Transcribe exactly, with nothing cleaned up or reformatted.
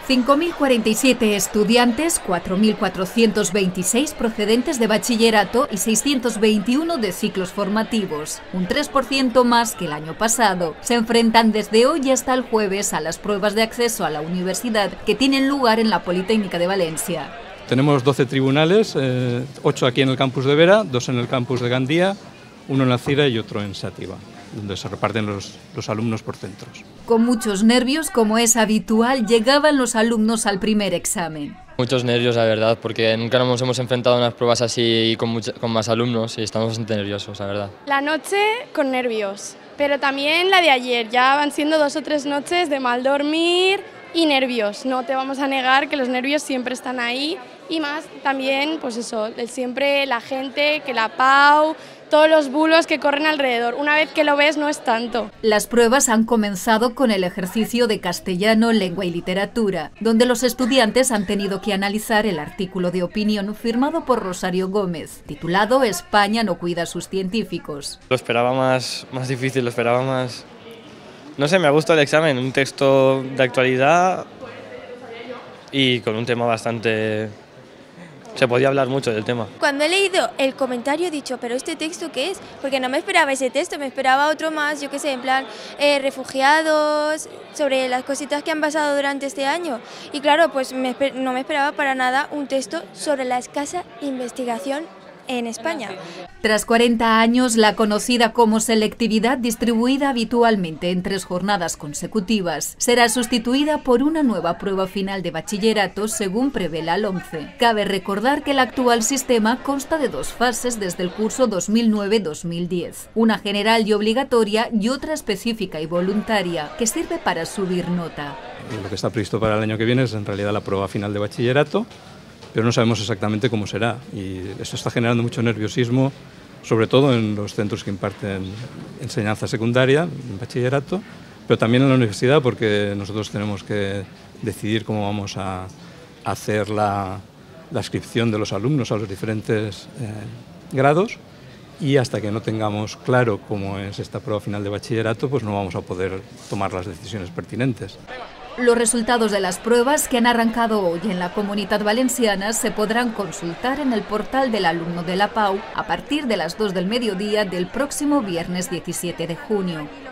cinco mil cuarenta y siete estudiantes, cuatro mil cuatrocientos veintiséis procedentes de bachillerato y seiscientos veintiuno de ciclos formativos, un tres por ciento más que el año pasado. Se enfrentan desde hoy hasta el jueves a las pruebas de acceso a la universidad que tienen lugar en la Politécnica de Valencia. Tenemos doce tribunales, eh, ocho aquí en el campus de Vera, dos en el campus de Gandía, uno en la Cira y otro en Xàtiva, donde se reparten los, los alumnos por centros. Con muchos nervios, como es habitual, llegaban los alumnos al primer examen. Muchos nervios, la verdad, porque nunca nos hemos enfrentado a unas pruebas así con, mucha, con más alumnos y estamos bastante nerviosos, la verdad. La noche con nervios, pero también la de ayer. Ya van siendo dos o tres noches de mal dormir y nervios. No te vamos a negar que los nervios siempre están ahí y más también, pues eso, el siempre la gente, que la P A U, todos los bulos que corren alrededor. Una vez que lo ves no es tanto. Las pruebas han comenzado con el ejercicio de castellano, lengua y literatura, donde los estudiantes han tenido que analizar el artículo de opinión firmado por Rosario Gómez, titulado España no cuida a sus científicos. Lo esperaba más, más difícil, lo esperaba más... No sé, me ha gustado el examen, un texto de actualidad y con un tema bastante... Se podía hablar mucho del tema. Cuando he leído el comentario he dicho, ¿pero este texto qué es? Porque no me esperaba ese texto, me esperaba otro más, yo qué sé, en plan, eh, refugiados, sobre las cositas que han pasado durante este año. Y claro, pues me, no me esperaba para nada un texto sobre la escasa investigación en España. Tras cuarenta años, la conocida como selectividad, distribuida habitualmente en tres jornadas consecutivas, será sustituida por una nueva prueba final de bachillerato según prevé la LOMCE. Cabe recordar que el actual sistema consta de dos fases desde el curso dos mil nueve dos mil diez, una general y obligatoria y otra específica y voluntaria, que sirve para subir nota. Lo que está previsto para el año que viene es en realidad la prueba final de bachillerato, pero no sabemos exactamente cómo será y eso está generando mucho nerviosismo, sobre todo en los centros que imparten enseñanza secundaria, en bachillerato, pero también en la universidad porque nosotros tenemos que decidir cómo vamos a hacer la, la inscripción de los alumnos a los diferentes eh, grados y hasta que no tengamos claro cómo es esta prueba final de bachillerato, pues no vamos a poder tomar las decisiones pertinentes. Los resultados de las pruebas que han arrancado hoy en la Comunitat Valenciana se podrán consultar en el portal del alumno de la P A U a partir de las dos del mediodía del próximo viernes diecisiete de junio.